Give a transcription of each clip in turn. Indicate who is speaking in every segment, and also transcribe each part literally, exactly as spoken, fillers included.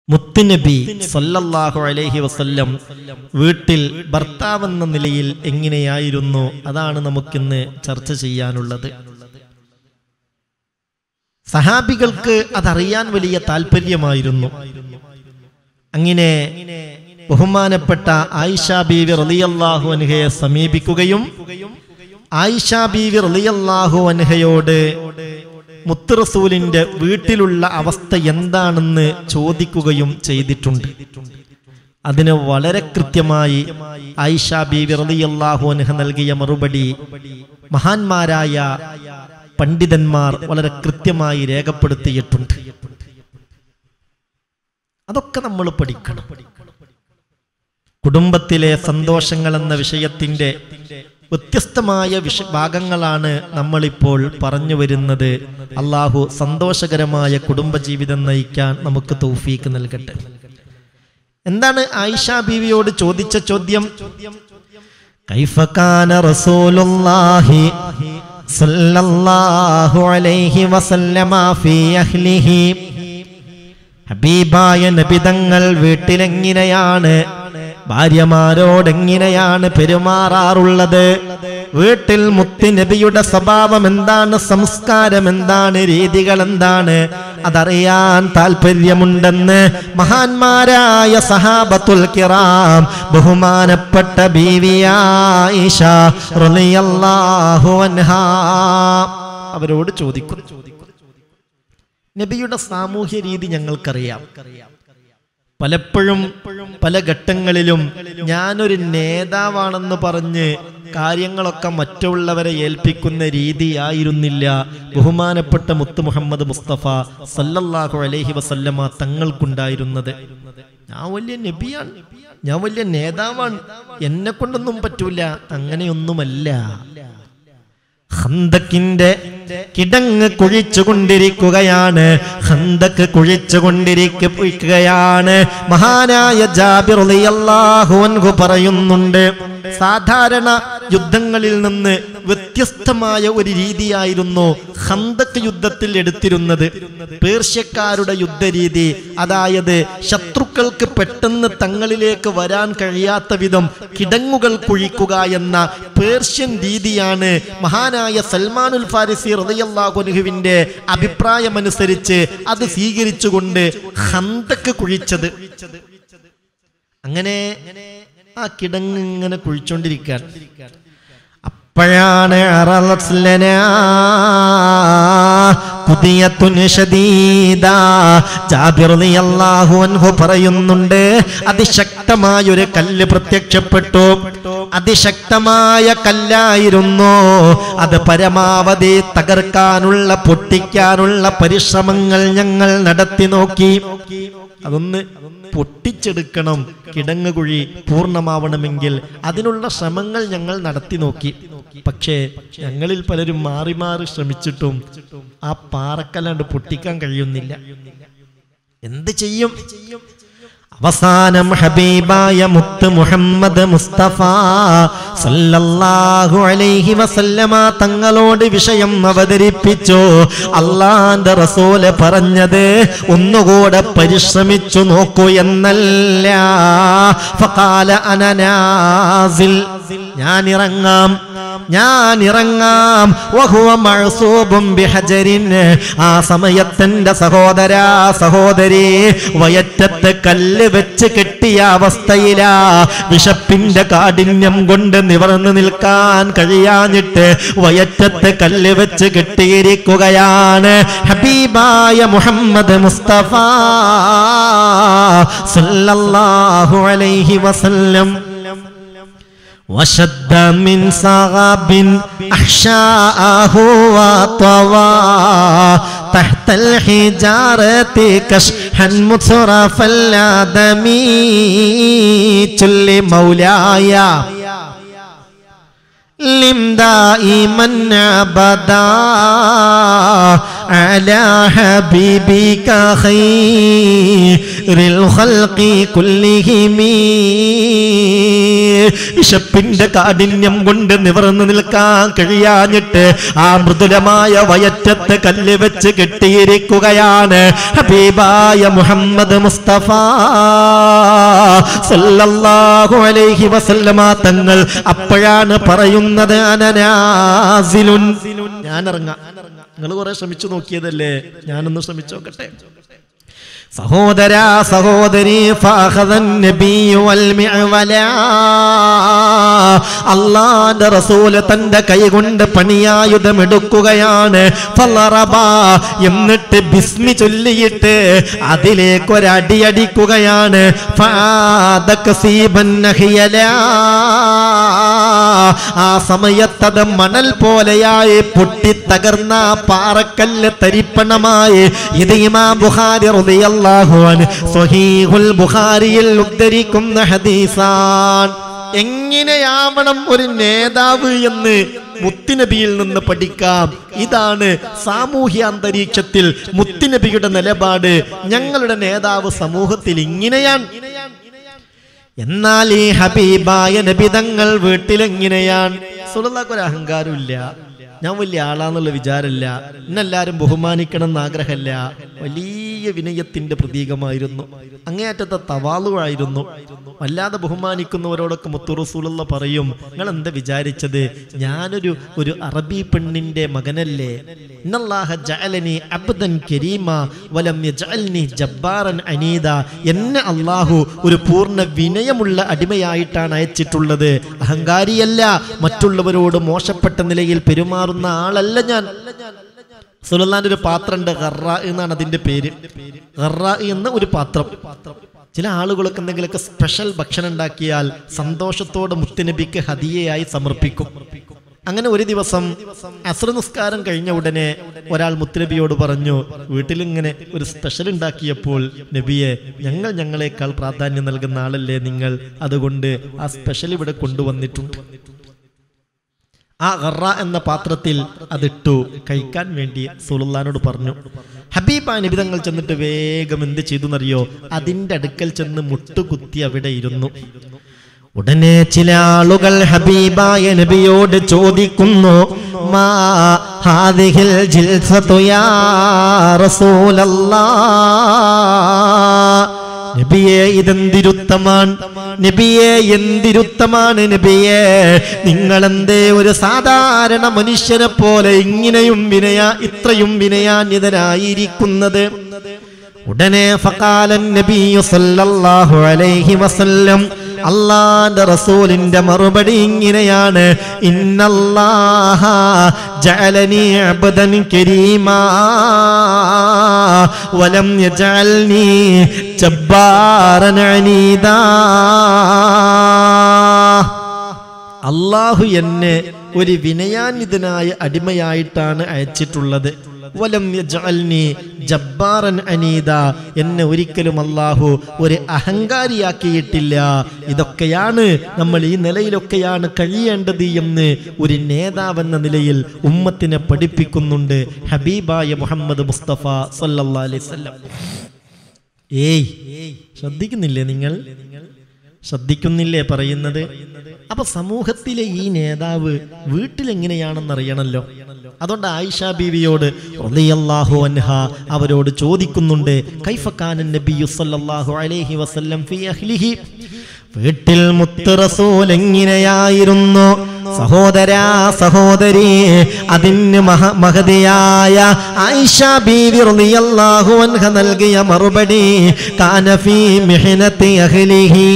Speaker 1: മുത്തുനബി സല്ലല്ലാഹു അലൈഹി വസല്ലം വീട്ടിൽ ഭർത്താവെന്ന നിലയിൽ എങ്ങനെയായിരുന്നു? അതാണ് നമുക്കിന്ന് ചർച്ച ചെയ്യാനുള്ളത്. സഹാബികൾക്ക് അതറിയാൻ വലിയ താല്പര്യമായിരുന്നു. അങ്ങനെ ബഹുമാനപ്പെട്ട ആയിഷ ബീവി റളിയല്ലാഹു അൻഹയെ സമീപിക്കുകയും ആയിഷ ബീവി റളിയല്ലാഹു അൻഹയോട് മുത്ത് റസൂലിന്റെ വീട്ടിലുള്ള അവസ്ഥ എന്താണെന്ന് ചോദിക്കുകയും ചെയ്തിട്ടുണ്ട്. അതിന് വളരെ കൃത്യമായി ആയിഷ ബീവി റളിയല്ലാഹു അൻഹ നൽകിയ മറുപടി മഹാന്മാരായ പണ്ഡിതന്മാർ വളരെ കൃത്യമായി രേഖപ്പെടുത്തിയിട്ടുണ്ട്. അതൊക്കെ നമ്മൾ പഠിക്കണം. കുടുംബത്തിലെ സന്തോഷങ്ങൾ എന്ന വിഷയത്തിന്റെ വ്യത്യസ്തമായ വിഷ ഭാഗങ്ങളാണ് നമ്മളിപ്പോൾ പറഞ്ഞു വരുന്നത്. അള്ളാഹു സന്തോഷകരമായ കുടുംബജീവിതം നയിക്കാൻ നമുക്ക് തൗഫീക്ക് നൽകട്ടെ. എന്താണ് ആയിഷ ബീവിയോട് ചോദിച്ച ചോദ്യം? കൈഫ കാന റസൂലുള്ളാഹി സല്ലല്ലാഹു അലൈഹി വസല്ലമ ഫീ അഹ്ലിഹി, ഹബീബായ നബി തങ്ങൾ വീട്ടിലെങ്ങനെയാണ്, ഭാര്യമാരോടെങ്ങനെയാണ് പെരുമാറാറുള്ളത്? വീട്ടിൽ മുത്ത് നബിയുടെ സ്വഭാവം എന്താണ്, സംസ്കാരം എന്താണ്, രീതികൾ എന്താണ്, അതറിയാൻ താല്പര്യമുണ്ടെന്ന് മഹാന്മാരായ സഹാബത്തുൽ കിറാം ബഹുമാനപ്പെട്ട ബീവി ആയിഷ റളിയല്ലാഹു അൻഹാ അവരോട് ചോദിക്കുന്നു. നബിയുടെ സാമൂഹ്യ രീതി ഞങ്ങൾക്കറിയാം. പലപ്പോഴും പല ഘട്ടങ്ങളിലും ഞാനൊരു നേതാവാണെന്ന് പറഞ്ഞ് കാര്യങ്ങളൊക്കെ മറ്റുള്ളവരെ ഏൽപ്പിക്കുന്ന രീതിയായിരുന്നില്ല ബഹുമാനപ്പെട്ട മുത്ത് മുഹമ്മദ് മുസ്തഫ സല്ലല്ലാഹു അലൈഹി വസല്ലമ തങ്ങൾക്കുണ്ടായിരുന്നത്. ഞാൻ വലിയ നബിയാണ്, ഞാൻ വലിയ നേതാവാണ്, എന്നെ കൊണ്ടൊന്നും പറ്റൂല, അങ്ങനെയൊന്നുമല്ല. ഖന്തക്കിന്റെ കിടങ്ങ് കുഴിച്ചുകൊണ്ടിരിക്കുകയാണ്, ഖന്തക്ക് കുഴിച്ചുകൊണ്ടിരിക്കുകയാണ്. മഹാനായ ജാബിർ റളിയല്ലാഹു അൻഹു പറയുന്നുണ്ട്, സാധാരണ യുദ്ധങ്ങളിൽ നിന്ന് വ്യത്യസ്തമായ ഒരു രീതിയായിരുന്നു ഖന്തക്ക് യുദ്ധത്തിൽ എടുത്തിരുന്നത്. പേർഷ്യക്കാരുടെ യുദ്ധരീതി, അതായത് ശത്രുക്കൾക്ക് പെട്ടെന്ന് തങ്ങളിലേക്ക് വരാൻ കഴിയാത്ത വിധം കിടങ്ങുകൾ കുഴിക്കുക എന്ന പേർഷ്യൻ രീതിയാണ് മഹാനായ സൽമാനുൽ ഫാരിസി റളിയല്ലാഹു അൻഹുവിന്റെ അഭിപ്രായമനുസരിച്ച് അത് സ്വീകരിച്ചുകൊണ്ട് ഖന്തക്ക് കുഴിച്ചത്. അങ്ങനെ ആ കിടങ്ങ് ഇങ്ങനെ കുഴിച്ചോണ്ടിരിക്കാൻ അപ്പോഴാണ് ജാബിർ റളിയല്ലാഹു അൻഹു പറയുന്നുണ്ട്, അതിശക്തമായൊരു കല്ല് പ്രത്യക്ഷപ്പെട്ടു. അതിശക്തമായ കല്ലായിരുന്നു അത്. പരമാവധി തകർക്കാനുള്ള, പൊട്ടിക്കാനുള്ള പരിശ്രമങ്ങൾ ഞങ്ങൾ നടത്തി നോക്കി. അതൊന്ന് പൊട്ടിച്ചെടുക്കണം, കിടങ്ങ് കുഴി പൂർണ്ണമാവണമെങ്കിൽ അതിനുള്ള ശ്രമങ്ങൾ ഞങ്ങൾ നടത്തി നോക്കി. പക്ഷേ ഞങ്ങളിൽ പലരും മാറി മാറി ശ്രമിച്ചിട്ടും ആ പാറക്കല്ലാണ്ട് പൊട്ടിക്കാൻ കഴിയുന്നില്ല. എന്ത് ചെയ്യും? അവസാനം ഹബീബായ മുത്ത് മുഹമ്മദ് മുസ്തഫ സല്ലല്ലാഹു അലൈഹി വസല്ലമ തങ്ങളോട് വിഷയം അവതരിപ്പിച്ചു. അല്ലാഹുവിന്റെ റസൂല് പറഞ്ഞത് ഒന്നുകൂടെ പരിശ്രമിച്ചു നോക്കൂ എന്നല്ല. ഫഖാല അന നാസിൽ, ഞാൻ ഇറങ്ങാം, ഞാൻ ഇറങ്ങാം. വഹുവ മഅസൂബുൻ ബിഹജരിൻ, ആ സമയത്തിന്റെ സഹോദരാ സഹോദരി വയറ്റത്ത് കല്ല് വെച്ച് കെട്ടിയ അവസ്ഥയിലാ. വിശപ്പിന്റെ കാഠിന്യം കൊണ്ട് നിവർന്നു നിൽക്കാൻ കഴിയാഞ്ഞിട്ട് വയറ്റത്ത് കല്ല് വെച്ച് കെട്ടിയിരിക്കുകയാണ് ഹബീബായ മുഹമ്മദ് മുസ്തഫ സല്ലല്ലാഹു അലൈഹി വസല്ലം. وشد من صغاب أحشاءه وطوى تحت الحجارة كشحا مترف الآدم. چل مولاي لم دائما أبدا അലാ ഹബീബിക ഖൈറിൽ ഖൽഖി കുല്ലിഹിം. വിശപ്പിന്റെ കാഠിന്യം കൊണ്ട് നിവർന്നു നിൽക്കാൻ കഴിയാഞ്ഞിട്ട് ആ മൃദുലമായ വയറ്റത്ത് കല്ല് വെച്ച് കെട്ടിയിരിക്കുകയാണ് ഹബീബായ മുഹമ്മദ് മുസ്തഫ സല്ലല്ലാഹു അലൈഹി വസല്ലമ തങ്ങൾ. അപ്പോഴാണ് പറയുന്നത് അനനാസിലുൻ, ഞാൻ ഇറങ്ങാം. നിങ്ങൾ കുറെ ശ്രമിച്ചു നോക്കിയതല്ലേ, ഞാനൊന്ന് ശ്രമിച്ചു നോക്കട്ടെ. സഹോദര സഹോദരി, അല്ലാഹുവിന്റെ റസൂല് തന്റെ കൈകൊണ്ട് പണിയായുധം എടുക്കുകയാണ്. എന്നിട്ട് ബിസ്മി ചൊല്ലിയിട്ട് അതിലേക്ക് ഒരടി അടിക്കുകയാണ്. ആ സമയത്തത് മണൽ പോലെയായി പൊട്ടിത്തകർന്ന പാറക്കല്ല് തരിപ്പണമായി. ഇത് ഇമാം ബുഖാരി റളിയല്ലാഹു അൻഹു സ്വഹീഹുൽ ബുഖാരിയിൽ ഉദ്ധരിക്കുന്ന ഹദീസാൻ. എങ്ങനെയാവണം ഒരു നേതാവ് എന്ന് മുത്തുനബിയിൽ നിന്ന് പഠിക്കാം. ഇതാണ് സാമൂഹ്യ അന്തരീക്ഷത്തിൽ മുത്തുനബിയുടെ നിലപാട്. ഞങ്ങളുടെ നേതാവ് സമൂഹത്തിൽ ഇങ്ങനെയാണ്. എന്നാൽ ഈ ഹബീബായ നബി തങ്ങൾ വീട്ടിലെങ്ങനെയാണ്? സ്വല്ലല്ലാഹു ഒരു അഹങ്കാരമില്ല, ഞാൻ വലിയ ആളാന്നുള്ള വിചാരമില്ല, എന്നെല്ലാരും ബഹുമാനിക്കണം എന്ന് ആഗ്രഹമില്ല. വലിയ വിനയത്തിന്റെ പ്രതീകമായിരുന്നു, അങ്ങേയറ്റത്തെ തവാളുവായിരുന്നു. വല്ലാതെ ബഹുമാനിക്കുന്നവരോടൊക്കെ മുത്തു റസൂലുള്ള പറയും, നിങ്ങൾ എന്താ വിചാരിച്ചത്, ഞാനൊരു ഒരു അറബി പെണ്ണിന്റെ മകനല്ലേ? ഇന്നല്ലാഹ ജഅലനി അബ്ദൻ കരീമ വലം യജഅൽനി ജബ്ബാറൻ അനീദ. എന്നെ അല്ലാഹു ഒരു പൂർണ്ണ വിനയമുള്ള അടിമയായിട്ടാണ് അയച്ചിട്ടുള്ളത്, അഹങ്കാരിയല്ല, മറ്റുള്ളവരോട് മോശപ്പെട്ട നിലയിൽ പെരുമാറുന്ന ആളല്ല ഞാൻ. റസൂലുള്ളാഹിന്റെ ഒരു പാത്രമുണ്ട്, ഖറ എന്നാണ് അതിന്റെ പേര്. ഖറ എന്ന ഒരു പാത്രം. ചില ആളുകളൊക്കെ എന്തെങ്കിലുമൊക്കെ സ്പെഷ്യൽ ഭക്ഷണം ഉണ്ടാക്കിയാൽ സന്തോഷത്തോടെ മുത്തുനബിക്ക് ഹദിയയായി സമർപ്പിക്കും. അങ്ങനെ ഒരു ദിവസം അസ്ർ നിസ്കാരം കഴിഞ്ഞ ഉടനെ ഒരാൾ മുത്തുനബിയോട് പറഞ്ഞു, വീട്ടിലിങ്ങനെ ഒരു സ്പെഷ്യൽ ഉണ്ടാക്കിയപ്പോൾ നബിയെ, ഞങ്ങൾ ഞങ്ങളെക്കാൾ പ്രാധാന്യം നൽകുന്ന ആളല്ലേ നിങ്ങൾ, അതുകൊണ്ട് ആ സ്പെഷ്യൽ ഇവിടെ കൊണ്ടുവന്നിട്ടുണ്ട്. ആ ഖറ എന്ന പാത്രത്തിൽ അതിട്ടു കഴിക്കാൻ വേണ്ടി റസൂലുള്ളാഹിനോട് പറഞ്ഞു. ഹബീബ നബി തങ്ങൾ ചെന്നിട്ട് വേഗം എന്ത് ചെയ്തു എന്നറിയോ? അതിന്റെ അടുക്കൽ ചെന്ന് മുട്ടുകുത്തി അവിടെ ഇരുന്നു. ഉടനെ ചില ആളുകൾ ഹബീബായ നബിയോട് ചോദിക്കുന്നു, മാ ഹാദിഹിൽ ജിൽസതു യാ റസൂലല്ലാഹ്. നബിയെ, ഇതെന്തിരുത്തമാണ് നബിയെ, എന്തിരുത്തമാണ് നബിയെ, നിങ്ങളെന്തേ ഒരു സാധാരണ മനുഷ്യനെ പോലെ ഇങ്ങനെയും വിനയ ഇത്രയും വിനയാന്വിതനായിരിക്കുന്നത്? ഉടനെ ഫഖാലൻ നബിയു സല്ലല്ലാഹു അലൈഹി വസല്ലം, അല്ലാഹുവിന്റെ റസൂലിന്റെ മറുപടി ഇങ്ങനെയാണ്, ഇന്നല്ലാഹ ജഅലനി അബ്ദൻ കരീമാ വലം യജഅൽനി ജബ്ബാറൻ അനീദാ. അല്ലാഹു എന്നെ ഒരു വിനയാന്വിതനായ അടിമയായിട്ടാണ് അയച്ചിട്ടുള്ളത്. വലം യജഅൽനി ജബ്ബാറൻ അനീദ, എന്നെ ഒരിക്കലും അല്ലാഹു ഒരു അഹങ്കാരിയാക്കിയിട്ടില്ല. ഇതൊക്കെയാണ് നമ്മൾ ഈ നിലയിലൊക്കെയാണ് കഴിയേണ്ടത് എന്ന് ഒരു നേതാവെന്ന നിലയിൽ ഉമ്മത്തിനെ പഠിപ്പിക്കുന്നുണ്ട് ഹബീബായ മുഹമ്മദ് മുസ്തഫ സല്ലല്ലാഹു അലൈഹി വസല്ലം. ഏയ്, ശ്രദ്ധിക്കുന്നില്ലേ നിങ്ങൾ? ശ്രദ്ധിക്കുന്നില്ലേ പറയുന്നത്? അപ്പൊ സമൂഹത്തിലെ ഈ നേതാവ് വീട്ടിലെങ്ങനെയാണെന്ന് അറിയണല്ലോ. അതുകൊണ്ട് ആയിഷ ബീവിയോട് റളിയല്ലാഹു അൻഹ അവരോട് ചോദിക്കുന്നുണ്ട്, കൈഫ കാന നബിയു സല്ലല്ലാഹു അലൈഹി വസല്ലം ഫീ അഹ്ലിഹി, വീട്ടിൽ മുത്ത് റസൂൽ എങ്ങനെയായിരുന്നു? സഹോദരാ സഹോദരി, അതിന് മഹ മഹദിയായ ആയിഷ ബീവി റളിയല്ലാഹു അൻഹ നൽകിയ മറുപടി, കാന ഫീ മിഹ്നതി അഹ്ലിഹി,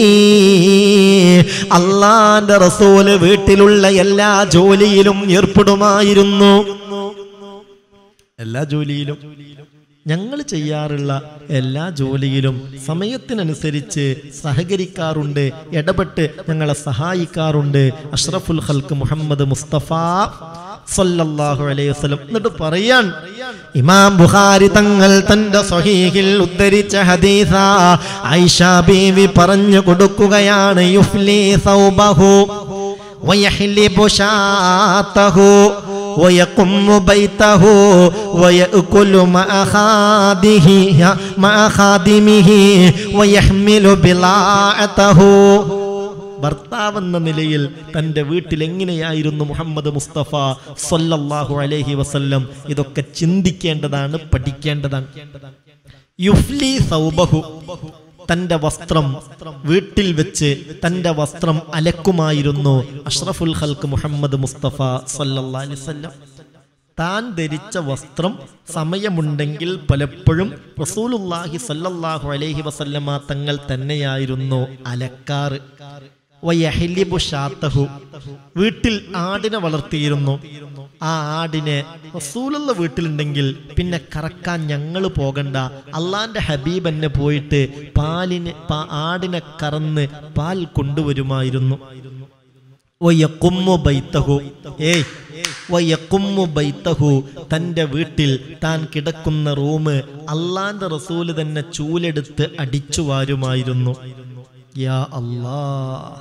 Speaker 1: അല്ലാഹുവിന്റെ റസൂൽ വീട്ടിലുള്ള എല്ലാ ജോലിയിലും ഏർപ്പെടുമായിരുന്നു. എല്ലാ ജോലിയിലും, ഞങ്ങൾ ചെയ്യാറുള്ള എല്ലാ ജോലിയിലും സമയത്തിനനുസരിച്ച് സഹകരിക്കാറുണ്ട്, ഇടപെട്ട് ഞങ്ങളെ സഹായിക്കാറുണ്ട് അഷ്റഫുൽ ഖൽഖ് മുഹമ്മദ് മുസ്തഫ സല്ലല്ലാഹു അലൈഹി വസല്ലം. എന്നിട്ട് പറയാൻ, ഇമാം ബുഖാരി തങ്ങൾ തന്റെ സ്വഹീഹിൽ ഉദ്ധരിച്ച ഹദീസ ആയിഷ ബീവി പറഞ്ഞു കൊടുക്കുകയാണ്, യുഫ്ലി സൗബഹു വയഹ്ലിബു ഷാതഹു വയഖുമ്മു ബൈതഹു വയഅകുലു മഅ ഖാദിഹി മഅ ഖാദിമിഹി വയഹ്മിലു ബിലാഅതഹു. ഭർത്താവെന്ന നിലയിൽ തൻ്റെ വീട്ടിൽ എങ്ങനെയായിരുന്നു മുഹമ്മദ് മുസ്തഫ സല്ലല്ലാഹു അലൈഹി വസല്ലം? ഇതൊക്കെ ചിന്തിക്കേണ്ടതാണ്, പഠിക്കേണ്ടതാണ്. യുഫ്ലി സൗബഹു, തൻ്റെ വസ്ത്രം വീട്ടിൽ വെച്ച് തൻ്റെ വസ്ത്രം അലക്കുമായിരുന്നു അഷ്റഫുൽ ഖൽഖ് മുഹമ്മദ് മുസ്തഫ സല്ലല്ലാഹു അലൈഹി വസല്ലം. താൻ ധരിച്ച വസ്ത്രം സമയമുണ്ടെങ്കിൽ പലപ്പോഴും റസൂലുള്ളാഹി സല്ലല്ലാഹു അലൈഹി വസല്ലമ തങ്ങൾ തന്നെയായിരുന്നു അലക്കാറ്. വയഹ്ലിബു ഷാത്തഹു, വീട്ടിൽ ആടിനെ വളർത്തിയിരുന്നു. ആ ആടിനെ റസൂലുള്ള വീട്ടിലുണ്ടെങ്കിൽ പിന്നെ കറക്കാൻ ഞങ്ങൾ പോകണ്ട, അള്ളാന്റെ ഹബീബ് എന്നെ പോയിട്ട് പാലിന് ആടിനെ കറന്ന് പാൽ കൊണ്ടുവരുമായിരുന്നു. വയഖുമ്മു ബൈതഹു, ഏയ് വയഖുമ്മു ബൈതഹു, തൻ്റെ വീട്ടിൽ താൻ കിടക്കുന്ന റൂം അള്ളാന്റെ റസൂല് തന്നെ ചൂലെടുത്ത് അടിച്ചു വാരുമായിരുന്നു. യാ അല്ലാഹ്.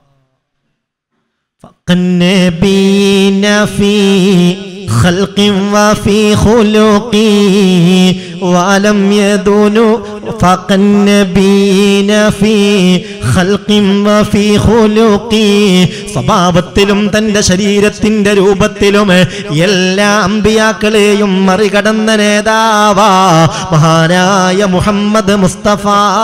Speaker 1: ഫഖന്നബീന ഫീ ഖൽഖി വഫീ ഖുലുഖി വലം യദുനു ഫഖന്നബീന ഫീ ഖൽഖി വഫീ ഖുലുഖി, സ്വഭാവത്തിലും തൻ്റെ ശരീരത്തിൻ്റെ രൂപത്തിലും എല്ലാ അമ്പിയാക്കളെയും മറികടന്ന നേതാവാ മഹാനായ മുഹമ്മദ് മുസ്തഫ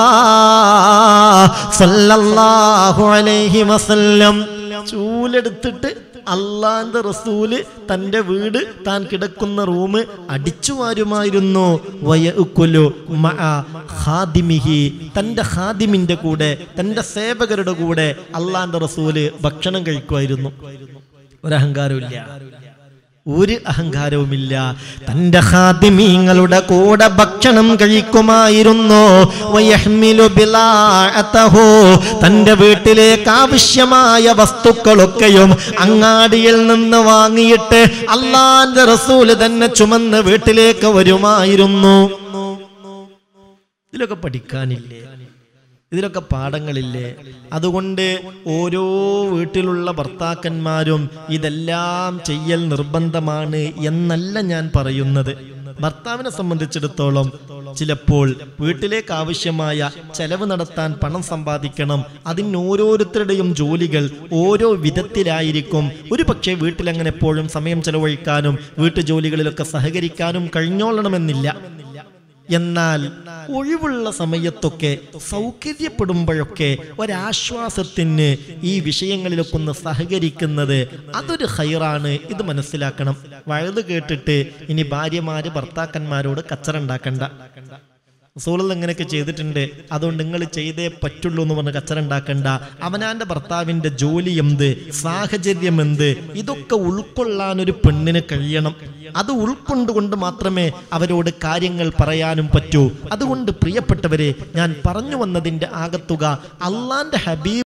Speaker 1: സല്ലല്ലാഹു അലൈഹി വസല്ലം. ചൂലെടുത്തിട്ട് അള്ളാന്റെ റസൂല് തൻ്റെ വീട് താൻ കിടക്കുന്ന റൂം അടിച്ചു വാരുമായിരുന്നു. വയഅകുലു മഅ ഖാദിമിഹി, തൻ്റെ ഖാദിമിൻ്റെ കൂടെ, തൻ്റെ സേവകരുടെ കൂടെ അള്ളാന്റെ റസൂല് ഭക്ഷണം കഴിക്കുമായിരുന്നു. ഒരഹങ്കാരമില്ല, ഒരു അഹങ്കാരവുമില്ല. തൻ്റെ ഖാദിമീങ്ങളുടെ കൂടെ ഭക്ഷണം കഴിക്കുമായിരുന്നു. വയഹ്മിലു ബിലാഅതഹു, തൻ്റെ വീട്ടിലേക്ക് ആവശ്യമായ വസ്തുക്കളൊക്കെയും അങ്ങാടിയിൽ നിന്ന് വാങ്ങിയിട്ട് അള്ളാന്റെ റസൂല് തന്നെ ചുമന്ന് വീട്ടിലേക്ക് വരുമായിരുന്നു. ഇതിലൊക്കെ പഠിക്കാനില്ലേ? ഇതിലൊക്കെ പാഠങ്ങളില്ലേ? അതുകൊണ്ട് ഓരോ വീട്ടിലുള്ള ഭർത്താക്കന്മാരും ഇതെല്ലാം ചെയ്യൽ നിർബന്ധമാണ് എന്നല്ല ഞാൻ പറയുന്നത്. ഭർത്താവിനെ സംബന്ധിച്ചിടത്തോളം ചിലപ്പോൾ വീട്ടിലേക്ക് ആവശ്യമായ ചെലവ് നടത്താൻ പണം സമ്പാദിക്കണം. അതിന് ഓരോരുത്തരുടെയും ജോലികൾ ഓരോ വിധത്തിലായിരിക്കും. ഒരു പക്ഷേ വീട്ടിലങ്ങനെ എപ്പോഴും സമയം ചെലവഴിക്കാനും വീട്ടുജോലികളിലൊക്കെ സഹകരിക്കാനും കഴിഞ്ഞോളണമെന്നില്ല. എന്നാൽ ഒഴിവുള്ള സമയത്തൊക്കെ സൗകര്യപ്പെടുമ്പോഴൊക്കെ ഒരാശ്വാസത്തിന് ഈ വിഷയങ്ങളിലൊക്കെ ഒന്ന് സഹകരിക്കുന്നത് അതൊരു ഖൈറാണ്. ഇത് മനസ്സിലാക്കണം. വഴുത് കേട്ടിട്ട് ഇനി ഭാര്യമാര് ഭർത്താക്കന്മാരോട് കച്ചറ ഉണ്ടാക്കണ്ട. റസൂലുള്ളാഹി ഇങ്ങനെയൊക്കെ ചെയ്തിട്ടുണ്ട്, അതുകൊണ്ട് നിങ്ങൾ ചെയ്തേ പറ്റുള്ളൂ എന്ന് പറഞ്ഞ് കച്ചറ ഉണ്ടാക്കണ്ട. അവനാന്റെ ഭർത്താവിന്റെ ജോലി എന്ത്, സാഹചര്യം എന്ത്, ഇതൊക്കെ ഉൾക്കൊള്ളാൻ ഒരു പെണ്ണിന് കഴിയണം. അത് ഉൾക്കൊണ്ടുകൊണ്ട് മാത്രമേ അവരോട് കാര്യങ്ങൾ പറയാനും പറ്റൂ. അതുകൊണ്ട് പ്രിയപ്പെട്ടവരെ, ഞാൻ പറഞ്ഞു വന്നതിന്റെ ആകത്തുക അള്ളാന്റെ ഹബീബ്